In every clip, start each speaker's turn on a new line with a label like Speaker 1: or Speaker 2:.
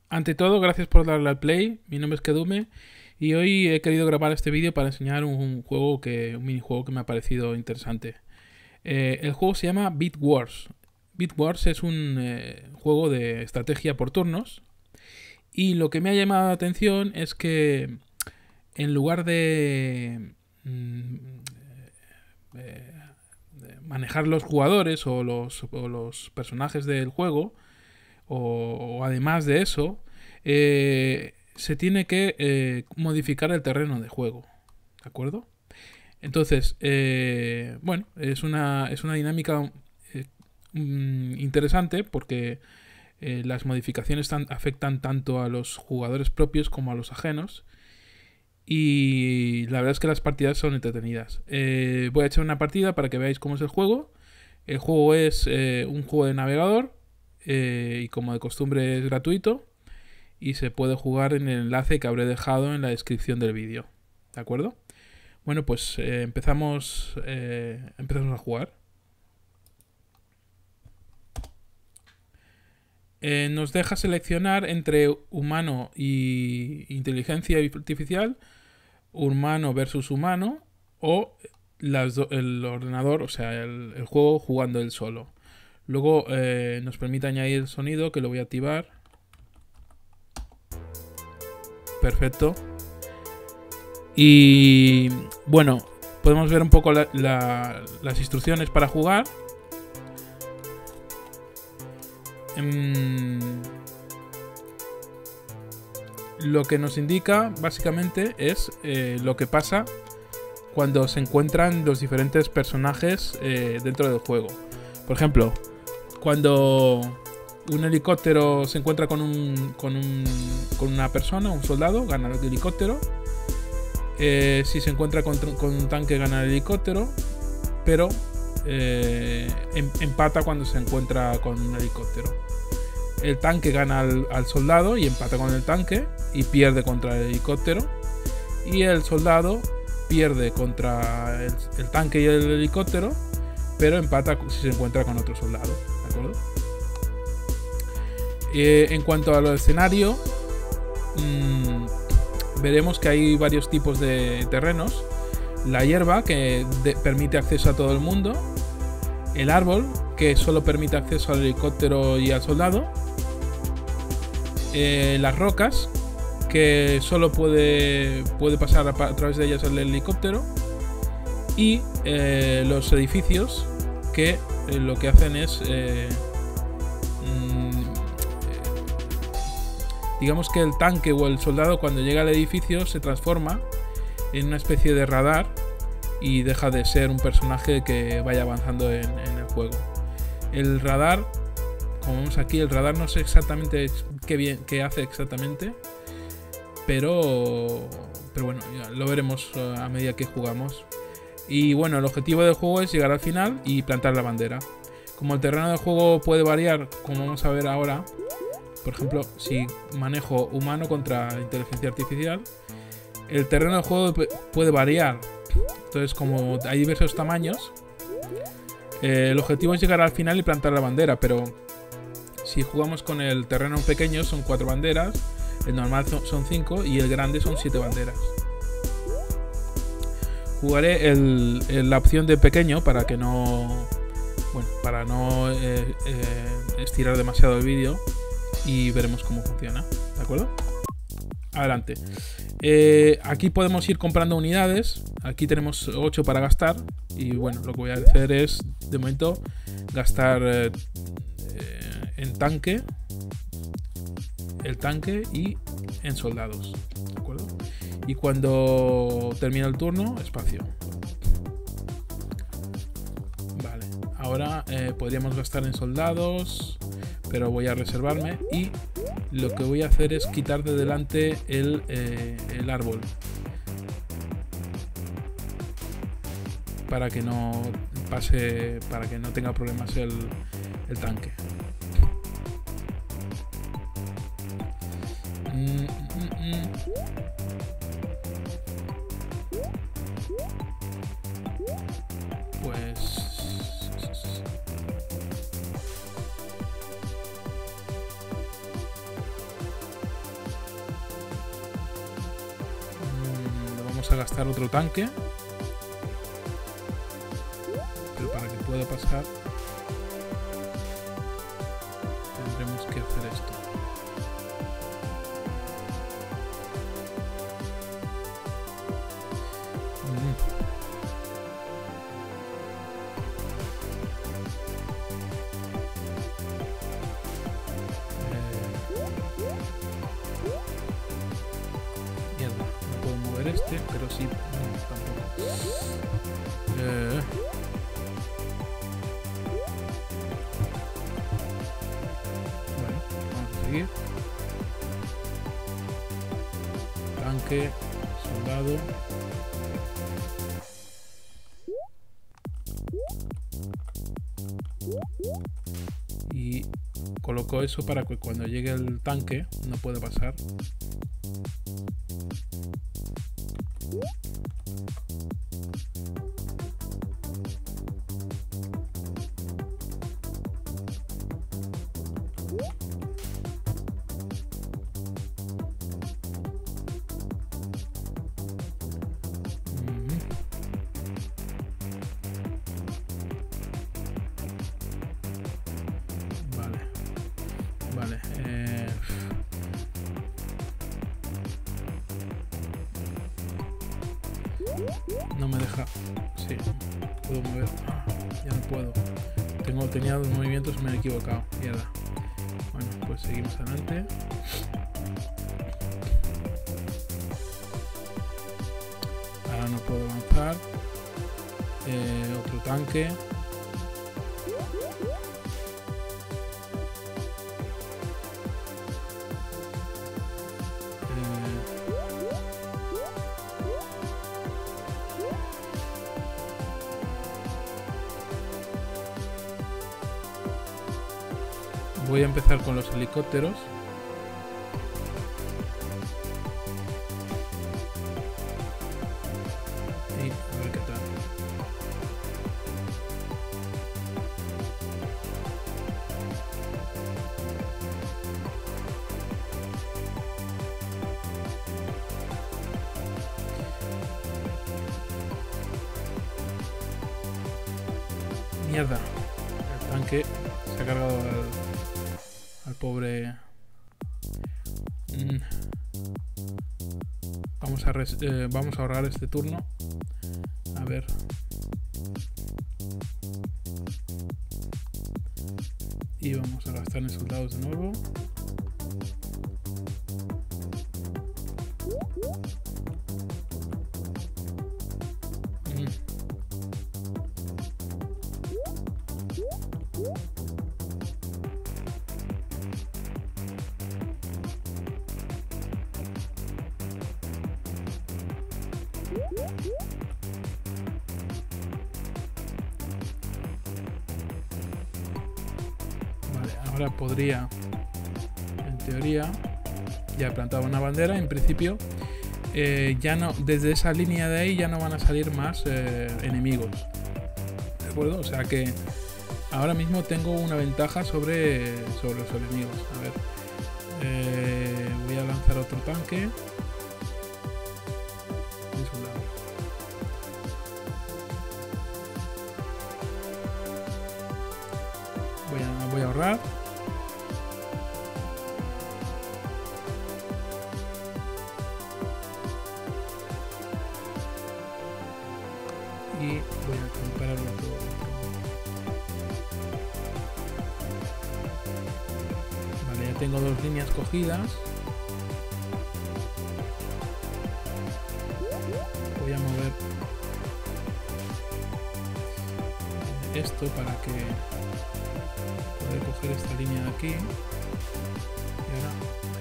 Speaker 1: Ante todo, gracias por darle al play. Mi nombre es Kedume y hoy he querido grabar este vídeo para enseñar un minijuego que me ha parecido interesante. El juego se llama Bit Wars. Bit Wars es un juego de estrategia por turnos y lo que me ha llamado la atención es que en lugar de manejar los jugadores o los personajes del juego, o además de eso, se tiene que modificar el terreno de juego, ¿de acuerdo? Entonces, bueno, es una dinámica interesante porque las modificaciones afectan tanto a los jugadores propios como a los ajenos. Y la verdad es que las partidas son entretenidas. Voy a echar una partida para que veáis cómo es el juego. El juego es un juego de navegador y como de costumbre es gratuito y se puede jugar en el enlace que habré dejado en la descripción del vídeo. ¿De acuerdo? Bueno, pues empezamos a jugar. Nos deja seleccionar entre humano y inteligencia artificial, humano versus humano, o el ordenador, o sea, el juego jugando él solo. Luego nos permite añadir el sonido, que lo voy a activar. Perfecto. Y bueno, podemos ver un poco las instrucciones para jugar. Lo que nos indica básicamente es lo que pasa cuando se encuentran los diferentes personajes dentro del juego. Por ejemplo, cuando un helicóptero se encuentra con una persona, un soldado, gana el helicóptero. Si se encuentra con un tanque, gana el helicóptero, pero empata cuando se encuentra con un helicóptero. El tanque gana al soldado y empata con el tanque y pierde contra el helicóptero. Y el soldado pierde contra el tanque y el helicóptero, pero empata si se encuentra con otro soldado. ¿De acuerdo? En cuanto al escenario, veremos que hay varios tipos de terrenos. La hierba, que permite acceso a todo el mundo. El árbol, que solo permite acceso al helicóptero y al soldado. Las rocas, que solo puede pasar a través de ellas el helicóptero. Y los edificios, que lo que hacen es digamos que el tanque o el soldado, cuando llega al edificio, se transforma en una especie de radar y deja de ser un personaje que vaya avanzando en el juego. El radar, como vemos aquí, el radar no sé exactamente qué hace exactamente, pero bueno, ya lo veremos a medida que jugamos. Y bueno, el objetivo del juego es llegar al final y plantar la bandera. Como el terreno del juego puede variar, como vamos a ver ahora, por ejemplo, si manejo humano contra inteligencia artificial, el terreno del juego puede variar. Entonces, como hay diversos tamaños, el objetivo es llegar al final y plantar la bandera, pero si jugamos con el terreno pequeño son 4 banderas, el normal son 5 y el grande son 7 banderas. Jugaré la opción de pequeño para que no, bueno, para no estirar demasiado el vídeo, y veremos cómo funciona. ¿De acuerdo? Adelante. Aquí podemos ir comprando unidades. Aquí tenemos 8 para gastar. Y bueno, lo que voy a hacer es, de momento, gastar en tanque, el tanque, y en soldados. ¿De acuerdo? Y cuando termine el turno, espacio. Vale. Ahora podríamos gastar en soldados, pero voy a reservarme, y lo que voy a hacer es quitar de delante el árbol para que no pase, para que no tenga problemas el tanque. Pues vamos a gastar otro tanque. Pero para que pueda pasar tendremos que hacer esto. Mierda, no puedo mover este, pero sí, no, tampoco. Bueno, vamos a seguir. Tanque, soldado. Y coloco eso para que cuando llegue el tanque no pueda pasar. Vale, no me deja. Sí, puedo mover. Ya no puedo. Tenía dos movimientos y me he equivocado. Mierda. Bueno, pues seguimos adelante. Ahora no puedo avanzar. Otro tanque. Voy a empezar con los helicópteros. Y a ver qué tal. Mierda. El tanque se ha cargado al pobre. Vamos a ahorrar este turno. A ver. Y vamos a gastar en soldados de nuevo. Vale, ahora podría, en teoría, ya he plantado una bandera. En principio, ya no, desde esa línea de ahí ya no van a salir más enemigos. ¿De acuerdo? O sea que ahora mismo tengo una ventaja sobre los enemigos. A ver, voy a lanzar otro tanque. Voy a ahorrar. Y voy a compararlo todo. Vale, ya tengo dos líneas cogidas. Voy a mover esto para que poder coger esta línea de aquí. Y ahora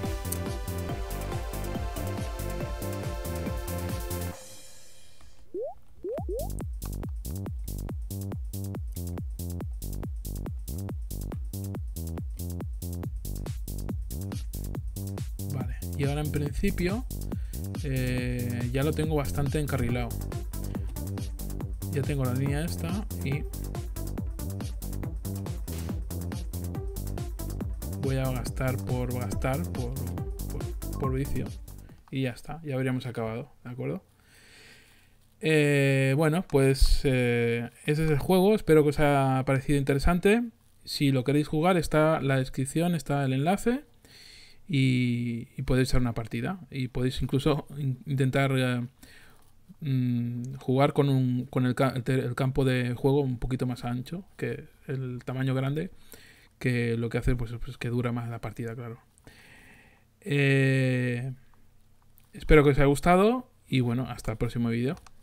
Speaker 1: vale, y ahora en principio ya lo tengo bastante encarrilado. Ya tengo la línea esta y voy a gastar por vicio y ya está, ya habríamos acabado, ¿de acuerdo? Bueno, pues ese es el juego. Espero que os haya parecido interesante. Si lo queréis jugar, está en la descripción, está el enlace y podéis echar una partida. Y podéis incluso intentar jugar con el campo de juego un poquito más ancho que el tamaño grande, que lo que hace pues que dura más la partida, claro. Espero que os haya gustado y bueno, hasta el próximo vídeo.